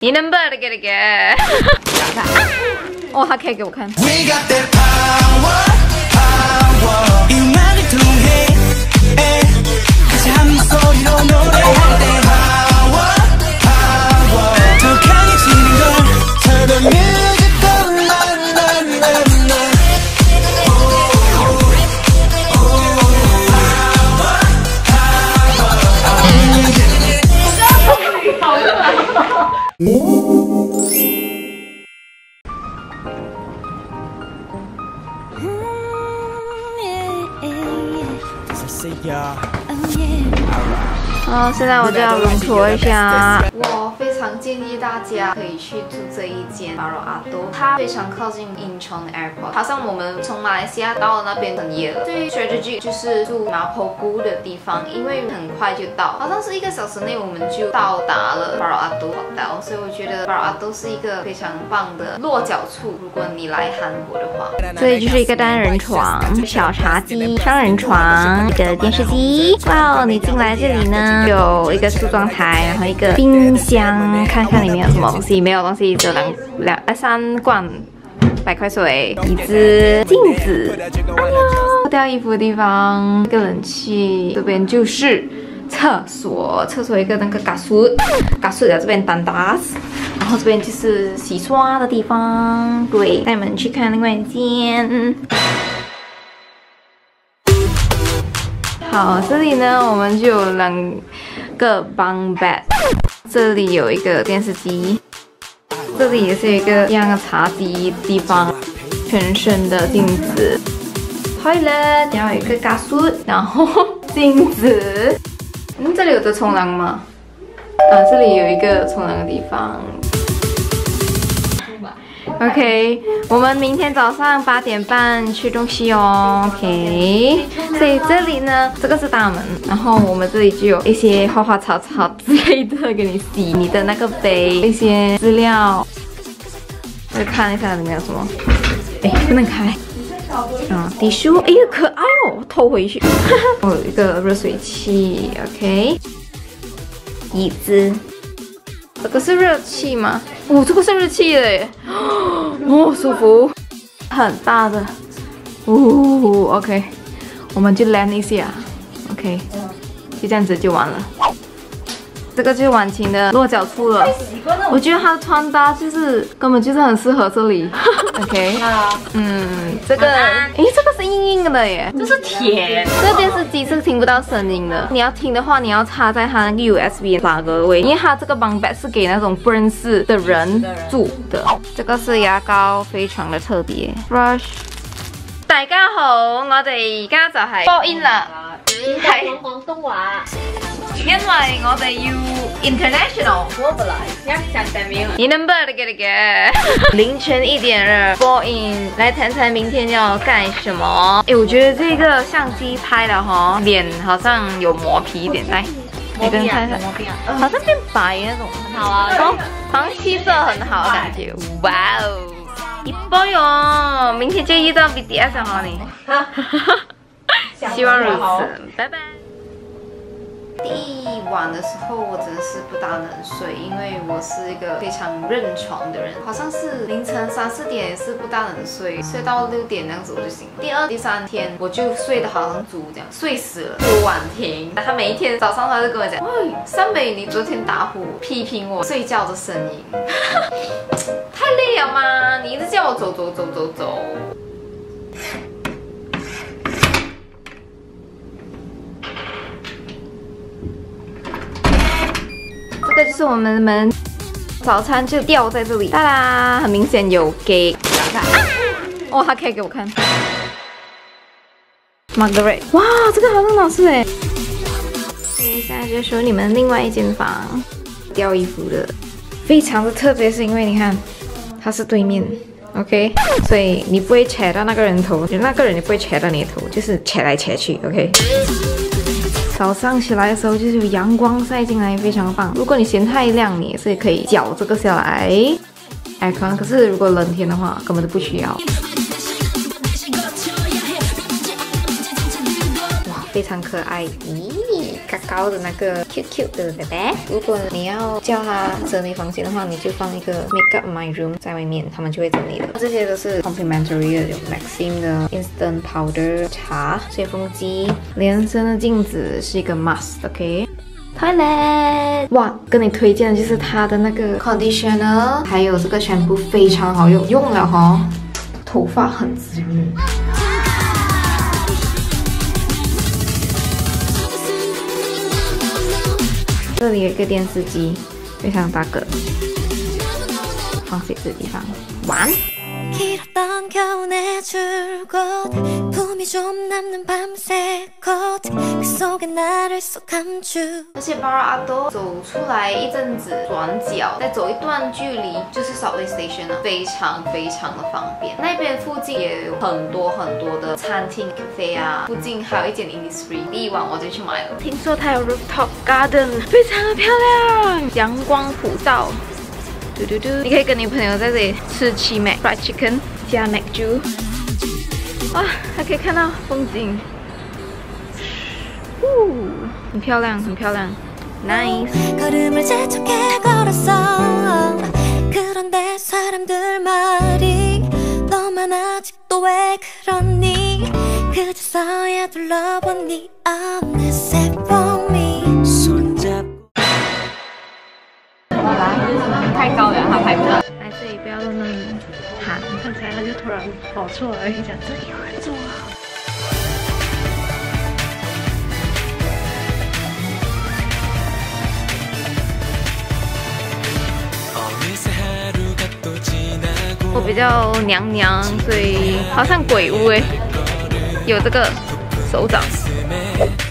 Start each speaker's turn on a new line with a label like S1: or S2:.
S1: 你能不能给那个？哦，他可以给我看。现在我就要轮廓一下。我非常建议大家可以去住这一间Baroato，它非常靠近仁川 Airport。好像我们从马来西亚到那边很夜了，最 strategy 就是住马坡谷的地方，因为很快就到，好像是1个小时内我们就到达了Baroato Hotel， 所以我觉得Baroato是一个非常棒的落脚处。如果你来韩国的话，这里就是一个单人床、小茶几、双人床、一个电视机。哇哦，你进来这里呢，有一个梳妆台，然后一个冰箱，看看里面有什么东西。没有东西，只有3罐白开水、椅子、镜子，吊衣服的地方，一个冷气。这边就是厕所，厕所一个那个嘎苏在这边单打，然后这边就是洗刷的地方。对，带你们去看另外一间。好，这里呢我们就有2个bunk bed， 这里有一个电视机，这里也是一个一样的茶几地方，全身的镜子 ，toilet， 然后有一个嘎苏，然后镜子。这里有的冲凉吗？这里有一个冲凉的地方。OK， 我们明天早上8点半吃东西哦。OK， 所以这里呢，这个是大门，然后我们这里就有一些花花草草之类的，给你洗你的那个杯，一些资料。我看一下里面有什么。不能开。底书，可爱哦，偷回去。我有一个热水器 ，OK， 椅子。这个是热气吗？这个是热气的耶！舒服，很大的。OK， 我们就 land 一下 ，OK， 就这样子就完了。这个就是婉晴的落脚处了。我觉得她的穿搭根本就是很适合这里。OK， 这个，这个是硬硬的耶，
S2: 这是铁。
S1: 这个电视机是听不到声音的，你要听的话，你要插在它那个 USB 插个位，因为它这个bunk bed是给那种不认识的人住的。这个是牙膏，非常的特別。Brush。大家好，我哋而家就係播音啦，係
S2: 講廣東話。
S1: 因為我哋要 international， 你能不能给那个？凌晨1点2播音，来谈谈明天要干什么？我觉得这个相机拍的哈，脸好像有磨皮一点，来，你跟看看，好像变白那种，
S2: 很好啊，
S1: 好像气色很好的感觉，哇哦，一波哟，明天就遇到 BTS 了你，希望如此，拜拜。第一晚的时候，我真的是不大能睡，因为我是一个非常认床的人，好像是凌晨3、4点也是不大能睡，睡到6点那样子我就醒。第2、第3天我就睡得好像猪这样，睡死了。就婉婷，他每一天早上他就跟我讲，喂，三美，你昨天打呼，批评我睡觉的声音，太累了吗？你一直叫我走。这个就是我们的门，早餐就吊在这里，哒啦，很明显有给，他可以给我看 ，Margaret， 哇，这个好像好吃哎。现在就说你们另外一间房，吊衣服的，非常的特别，是因为你看，它是对面 ，OK， 所以你不会扯到那个人头，那个人也不会扯到你的头，就是扯来扯去 ，OK。早上起来的时候就是有阳光晒进来，非常棒。如果你嫌太亮，你也是可以搅这个下来 aircon。可是如果冷天的话，根本都不需要。哇，非常可爱，咦， 高高的那个 cute 的 baby。如果你要叫他整理房间的话，你就放一个 Make Up My Room 在外面，他们就会整理的。这些都是 complimentary 的，有 Maxim 的 Instant Powder 茶、吹风机、连身的镜子是一个 must，OK。Toilet， 哇，跟你推荐的就是它的那个 conditioner， 还有这个 shampoo 非常好用，用了哈，头发很滋润。这里有一个电视机，非常大个，放鞋子的地方。玩。而且 Baroato 走出来一阵子，转角再走一段距离就是 Subway Station 了，非常的方便。那边附近也有很多的餐厅、cafe 啊，附近还有一间 Innisfree， 第一晚我就去买了。听说它有 rooftop garden， 非常的漂亮，阳光普照。嘟嘟嘟，你可以跟你朋友在这里吃起Mac Fried Chicken 加 Mac Ju， 哇，还可以看到风景，很漂亮，nice。太高了，他拍不到。来这里不要乱喊，刚才他就突然跑出来，讲这里有人坐啊。我比较娘，所以好像鬼屋哎，有这个手掌。